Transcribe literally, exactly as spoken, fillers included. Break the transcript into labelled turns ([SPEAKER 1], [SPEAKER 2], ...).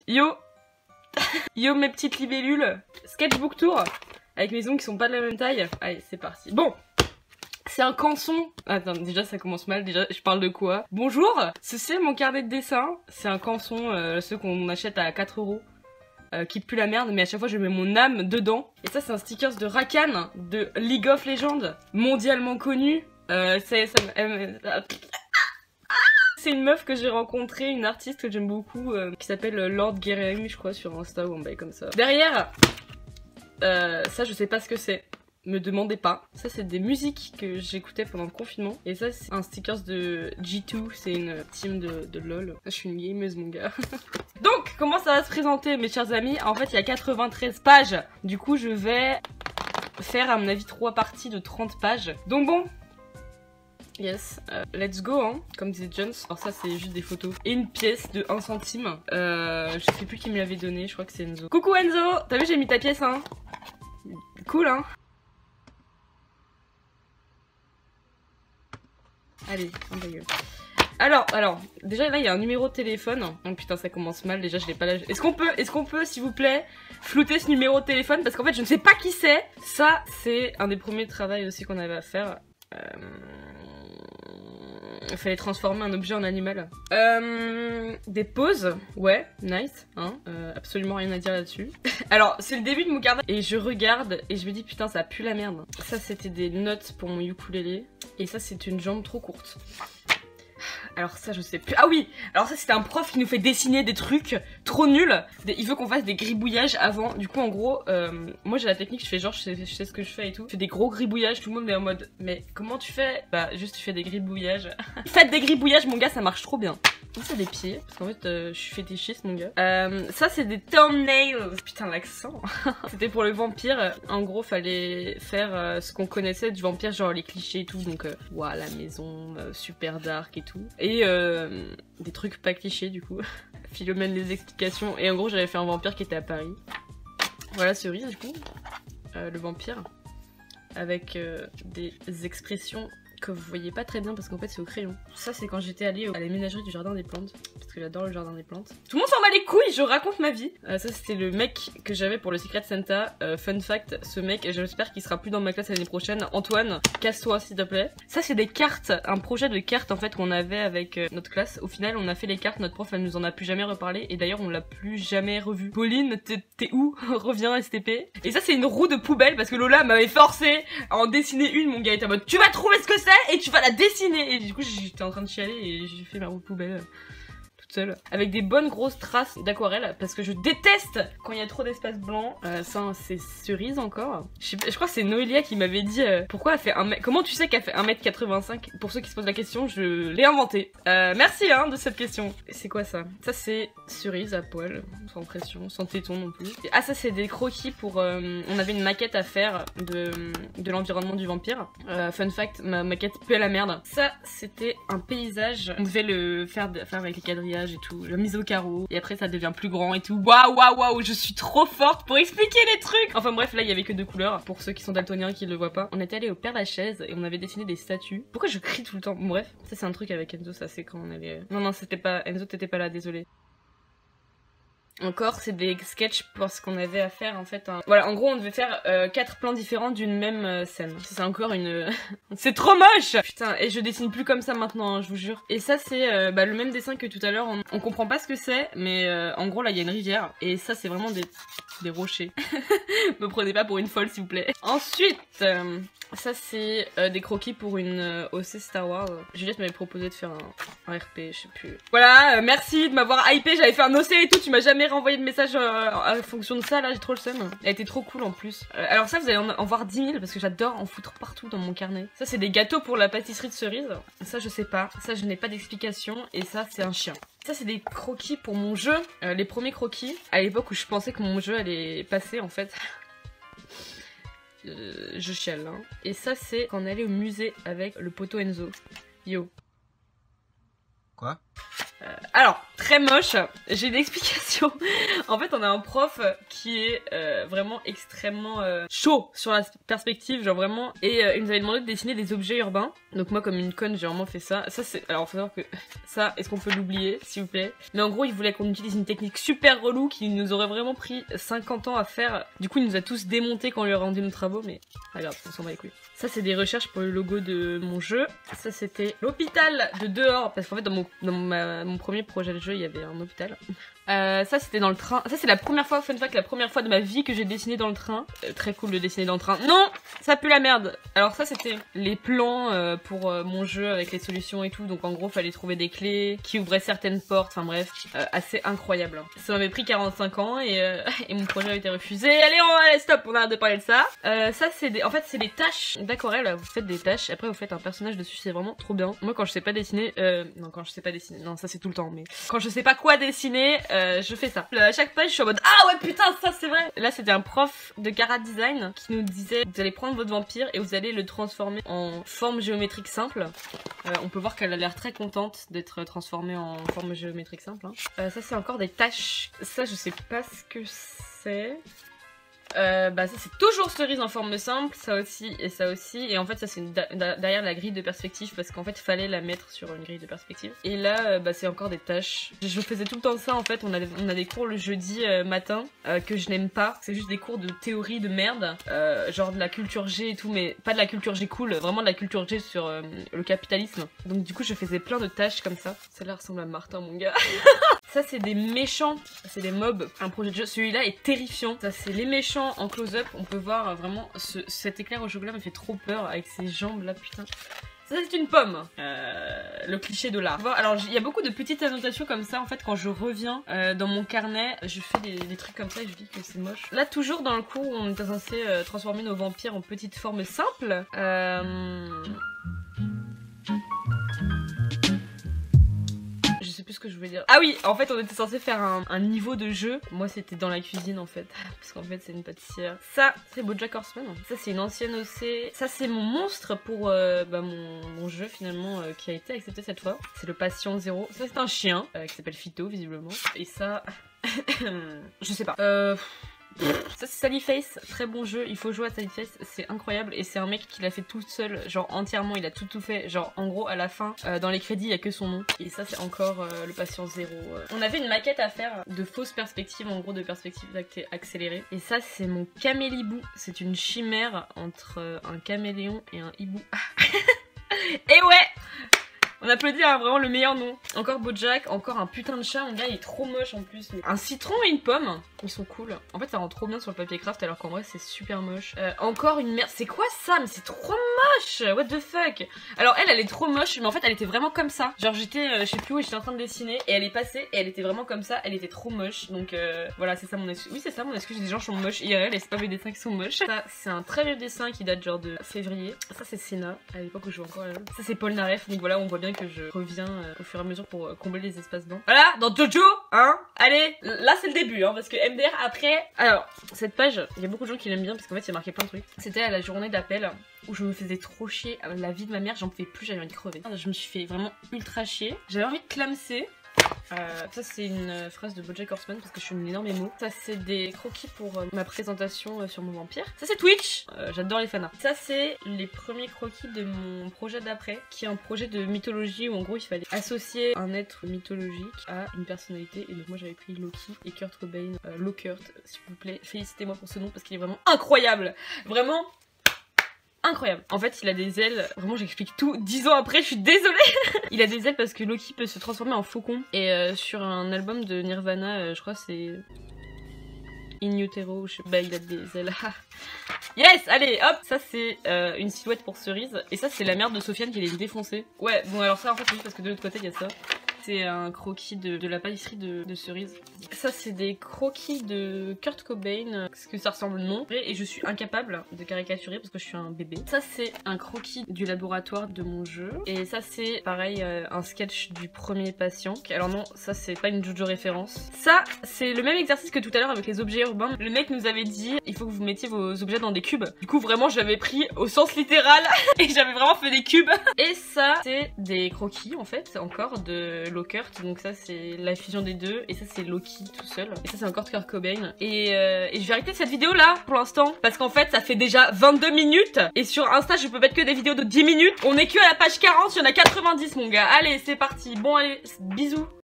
[SPEAKER 1] Yo. Yo mes petites libellules. Sketchbook tour. Avec mes ongles qui sont pas de la même taille. Allez, c'est parti. Bon. C'est un canson. Attends, déjà ça commence mal. Déjà, je parle de quoi? Bonjour. Ceci est mon carnet de dessin. C'est un canson, euh, ceux qu'on achète à quatre euros. Euh, qui pue la merde, mais à chaque fois je mets mon âme dedans. Et ça c'est un stickers de Rakan, de League of Legends, mondialement connu. Euh, c'est ça, euh, c'est une meuf que j'ai rencontrée, une artiste que j'aime beaucoup, euh, qui s'appelle Lord Guerrering, je crois, sur Insta ou un bail comme ça. Derrière, euh, ça je sais pas ce que c'est. Me demandez pas. Ça c'est des musiques que j'écoutais pendant le confinement. Et ça c'est un stickers de G deux, c'est une team de, de LOL. Je suis une gameuse mon gars. Donc comment ça va se présenter mes chers amis? En fait il y a quatre-vingt-treize pages. Du coup je vais faire à mon avis trois parties de trente pages. Donc bon. Yes, uh, let's go hein, comme disait Jones. Alors ça c'est juste des photos. Et une pièce de un centime. Euh, je sais plus qui me l'avait donné, je crois que c'est Enzo. Coucou Enzo, t'as vu j'ai mis ta pièce hein? Cool hein. Allez, on va gueule. Alors, alors, déjà là il y a un numéro de téléphone. Oh putain ça commence mal, déjà je l'ai pas là. Est-ce qu'on peut, est-ce qu'on peut s'il vous plaît flouter ce numéro de téléphone? Parce qu'en fait je ne sais pas qui c'est. Ça c'est un des premiers travaux aussi qu'on avait à faire. Euh... Il fallait transformer un objet en animal. Euh... Des poses, ouais, nice, hein, euh, absolument rien à dire là-dessus. Alors c'est le début de mon carnet et je regarde et je me dis putain ça pue la merde. Ça c'était des notes pour mon ukulélé et ça c'est une jambe trop courte. Alors ça je sais plus. Ah oui, alors ça c'était un prof qui nous fait dessiner des trucs trop nuls. Il veut qu'on fasse des gribouillages avant. Du coup en gros, euh, moi j'ai la technique, je fais genre je sais, je sais ce que je fais et tout. Je fais des gros gribouillages, tout le monde est en mode mais comment tu fais? Bah juste tu fais des gribouillages. Faites des gribouillages mon gars, ça marche trop bien. Ça c'est des pieds, parce qu'en fait euh, je suis fétichiste mon gars. Euh, ça c'est des thumbnails. Putain l'accent. C'était pour le vampire. En gros fallait faire euh, ce qu'on connaissait du vampire, genre les clichés et tout. Donc euh, ouah, la maison euh, super dark et tout. Et euh, des trucs pas clichés du coup. Philomène les explications. Et en gros j'avais fait un vampire qui était à Paris. Voilà Cerise du coup. Euh, le vampire. Avec euh, des expressions que vous voyez pas très bien parce qu'en fait c'est au crayon. Ça c'est quand j'étais allée à la ménagerie du jardin des plantes. Parce que j'adore le jardin des plantes. Tout le monde s'en bat les couilles, je raconte ma vie. Euh, ça c'était le mec que j'avais pour le Secret Santa. Euh, fun fact, ce mec, j'espère qu'il sera plus dans ma classe l'année prochaine. Antoine, casse-toi s'il te plaît. Ça c'est des cartes, un projet de cartes en fait qu'on avait avec euh, notre classe. Au final on a fait les cartes, notre prof elle nous en a plus jamais reparlé. Et d'ailleurs on l'a plus jamais revu. Pauline, t'es où? Reviens S T P. Et ça c'est une roue de poubelle parce que Lola m'avait forcé à en dessiner une. Mon gars était en mode tu vas trouver ce que c'est et tu vas la dessiner. Et du coup j'étais en train de chialer et j'ai fait ma roue de poubelle toute seule avec des bonnes grosses traces d'aquarelle parce que je déteste quand il y a trop d'espace blanc. Euh, ça c'est Cerise encore. Je, je crois que c'est Noélia qui m'avait dit euh, pourquoi elle fait un mètre. Comment tu sais qu'elle fait un mètre quatre-vingt-cinq? Pour ceux qui se posent la question, je l'ai inventé. Euh, merci hein de cette question. C'est quoi ça? Ça c'est Cerise à poil, sans pression, sans téton non plus. Ah ça c'est des croquis pour... Euh, on avait une maquette à faire de, de l'environnement du vampire. Euh, fun fact, ma maquette pue à la merde. Ça c'était un paysage. On devait le faire, faire avec les quadrillages et tout, la mise au carreau, et après ça devient plus grand et tout. Waouh waouh waouh, je suis trop forte pour expliquer les trucs. Enfin bref, là il y avait que deux couleurs, pour ceux qui sont daltoniens qui le voient pas. On était allé au Père Lachaise et on avait dessiné des statues. Pourquoi je crie tout le temps? Bon, bref, ça c'est un truc avec Enzo, ça c'est quand on allait... Non non, c'était pas... Enzo t'étais pas là, désolé. Encore, c'est des sketchs parce qu'on avait à faire en fait un... Voilà, en gros on devait faire euh, quatre plans différents d'une même euh, scène. C'est encore une... c'est trop moche. Putain, et je dessine plus comme ça maintenant, hein, je vous jure. Et ça c'est euh, bah, le même dessin que tout à l'heure. On... on comprend pas ce que c'est, mais euh, en gros là il y a une rivière. Et ça c'est vraiment des... des rochers. Me prenez pas pour une folle s'il vous plaît. Ensuite... Euh... Ça c'est euh, des croquis pour une euh, O C Star Wars. Juliette m'avait proposé de faire un, un R P, je sais plus. Voilà, euh, merci de m'avoir hypé, j'avais fait un O C et tout, tu m'as jamais renvoyé de message euh, en fonction de ça, là j'ai trop le seum. Elle était trop cool en plus. Euh, alors ça vous allez en, en voir dix mille parce que j'adore en foutre partout dans mon carnet. Ça c'est des gâteaux pour la pâtisserie de Cerise. Ça je sais pas, ça je n'ai pas d'explication et ça c'est un chien. Ça c'est des croquis pour mon jeu, euh, les premiers croquis. À l'époque où je pensais que mon jeu allait passer en fait. Euh, je chiale hein. Et ça c'est quand on allait au musée avec le poteau Enzo. Yo.
[SPEAKER 2] Quoi?
[SPEAKER 1] euh, Alors, très moche. J'ai une explication. En fait, on a un prof qui est euh, vraiment extrêmement euh, chaud sur la perspective, genre vraiment. Et euh, il nous avait demandé de dessiner des objets urbains. Donc moi, comme une conne, j'ai vraiment fait ça. Ça c'est, alors faut savoir que ça, est-ce qu'on peut l'oublier, s'il vous plaît? Mais en gros, il voulait qu'on utilise une technique super relou qui nous aurait vraiment pris cinquante ans à faire. Du coup, il nous a tous démonté quand on lui a rendu nos travaux, mais regarde, on s'en bat les couilles. Ça, c'est des recherches pour le logo de mon jeu. Ça, c'était l'hôpital de dehors, parce qu'en fait, dans mon, dans ma, mon premier projet de jeu, il y avait un hôpital. Euh, ça c'était dans le train. Ça c'est la première fois, fun fact, la première fois de ma vie que j'ai dessiné dans le train. Euh, très cool de dessiner dans le train. Non, ça pue la merde. Alors ça c'était les plans euh, pour euh, mon jeu avec les solutions et tout. Donc en gros fallait trouver des clés qui ouvraient certaines portes. Enfin bref, euh, assez incroyable. Ça m'avait pris quarante-cinq ans et, euh, et mon projet a été refusé. Allez, on allez, stop, on arrête de parler de ça. Euh, ça c'est des, en fait c'est des tâches d'aquarelle. Vous faites des tâches. Après vous faites un personnage dessus. C'est vraiment trop bien. Moi quand je sais pas dessiner, euh, non quand je sais pas dessiner, non ça c'est tout le temps. Mais quand je sais pas quoi dessiner. Euh, Euh, je fais ça. À chaque page, je suis en mode ah ouais putain ça c'est vrai. Là c'était un prof de Cara Design qui nous disait vous allez prendre votre vampire et vous allez le transformer en forme géométrique simple. Euh, on peut voir qu'elle a l'air très contente d'être transformée en forme géométrique simple. Hein. Euh, ça c'est encore des tâches. Ça je sais pas ce que c'est. Euh, bah ça c'est toujours cerise en forme simple, ça aussi et ça aussi, et en fait ça c'est derrière la grille de perspective parce qu'en fait fallait la mettre sur une grille de perspective. Et là euh, bah c'est encore des tâches. Je faisais tout le temps ça en fait, on a, on a des cours le jeudi euh, matin euh, que je n'aime pas, c'est juste des cours de théorie de merde, euh, genre de la culture G et tout, mais pas de la culture G cool, vraiment de la culture G sur euh, le capitalisme. Donc du coup je faisais plein de tâches comme ça. Celle-là ressemble à Martin mon gars. Ça c'est des méchants, c'est des mobs, un projet de jeu, celui-là est terrifiant. Ça c'est les méchants en close-up, on peut voir vraiment ce, cet éclair au chocolat me fait trop peur avec ses jambes là putain. Ça c'est une pomme, euh, le cliché de l'art. Alors il y a beaucoup de petites annotations comme ça en fait quand je reviens euh, dans mon carnet, je fais des, des trucs comme ça et je dis que c'est moche. Là toujours dans le cours où on était censé euh, transformer nos vampires en petites formes simples. Euh... Je sais plus ce que je voulais dire. Ah oui, en fait on était censé faire un, un niveau de jeu. Moi c'était dans la cuisine en fait. Parce qu'en fait c'est une pâtissière. Ça c'est BoJack Horseman. Ça c'est une ancienne O C. Ça c'est mon monstre pour euh, bah, mon, mon jeu finalement euh, qui a été accepté cette fois. C'est le patient zéro. Ça c'est un chien euh, qui s'appelle Phyto visiblement. Et ça... je sais pas. Euh... Ça c'est Sallyface, très bon jeu, il faut jouer à Sallyface, c'est incroyable et c'est un mec qui l'a fait tout seul, genre entièrement, il a tout tout fait, genre en gros à la fin, euh, dans les crédits il y a que son nom et ça c'est encore euh, le patient zéro. Euh. On avait une maquette à faire de fausses perspectives, en gros de perspectives accélérées et ça c'est mon camélibou, c'est une chimère entre euh, un caméléon et un hibou. Et ouais! On applaudit hein, vraiment le meilleur nom. Encore BoJack, encore un putain de chat, mon gars il est trop moche en plus. Un citron et une pomme, ils sont cool. En fait ça rend trop bien sur le papier craft alors qu'en vrai c'est super moche. Euh, encore une merde, c'est quoi ça? Mais c'est trop moche, what the fuck. Alors elle, elle est trop moche, mais en fait elle était vraiment comme ça. Genre j'étais, euh, je sais plus où, j'étais en train de dessiner et elle est passée et elle était vraiment comme ça, elle était trop moche. Donc euh, voilà, c'est ça mon excuse. Oui c'est ça mon excuse, les gens sont moches I R L et c'est pas mes dessins qui sont moches. Ça c'est un très vieux dessin qui date genre de février. Ça c'est Senna, à l'époque où je jouais encore à la... Ça c'est Paul Naref, donc voilà on voit bien que je reviens euh, au fur et à mesure pour euh, combler les espaces blancs. Voilà, dans Jojo, hein. Allez, là c'est le début, hein, parce que M D R après... Alors, cette page, il y a beaucoup de gens qui l'aiment bien parce qu'en fait il y a marqué plein de trucs. C'était à la journée d'appel où je me faisais trop chier, la vie de ma mère, j'en pouvais plus, j'avais envie de crever. Je me suis fait vraiment ultra chier. J'avais envie de clamser. Euh, ça c'est une phrase de BoJack Horseman parce que je suis une énorme émo. Ça c'est des croquis pour euh, ma présentation euh, sur mon vampire. Ça c'est Twitch, euh, j'adore les fanarts. Ça c'est les premiers croquis de mon projet d'après, qui est un projet de mythologie où en gros il fallait associer un être mythologique à une personnalité. Et donc moi j'avais pris Loki et Kurt Cobain. euh, Locurt s'il vous plaît, félicitez-moi pour ce nom parce qu'il est vraiment incroyable. Vraiment incroyable. En fait, il a des ailes. Vraiment, j'explique tout. Dix ans après, je suis désolée. Il a des ailes parce que Loki peut se transformer en faucon. Et euh, sur un album de Nirvana, euh, je crois c'est In Utero, je sais pas, il a des ailes. Yes, allez, hop. Ça c'est euh, une silhouette pour Cerise. Et ça c'est la mère de Sofiane qui les défoncé. Ouais, bon alors ça en fait c'est juste parce que de l'autre côté il y a ça. C'est un croquis de, de la pâtisserie de, de Cerise. Ça c'est des croquis de Kurt Cobain, parce que ça ressemble non. Et je suis incapable de caricaturer parce que je suis un bébé. Ça c'est un croquis du laboratoire de mon jeu. Et ça c'est pareil euh, un sketch du premier patient. Alors non, ça c'est pas une JoJo référence. Ça c'est le même exercice que tout à l'heure avec les objets urbains. Le mec nous avait dit il faut que vous mettiez vos objets dans des cubes. Du coup vraiment j'avais pris au sens littéral et j'avais vraiment fait des cubes. Et ça c'est des croquis en fait encore de Lockhart. Donc ça c'est la fusion des deux. Et ça c'est Loki tout seul. Et ça c'est encore Kurt Cobain. Et, euh, et je vais arrêter cette vidéo là pour l'instant. Parce qu'en fait ça fait déjà vingt-deux minutes. Et sur Insta je peux mettre que des vidéos de dix minutes. On est que à la page quarante, il y en a quatre-vingt-dix mon gars. Allez c'est parti. Bon allez, bisous.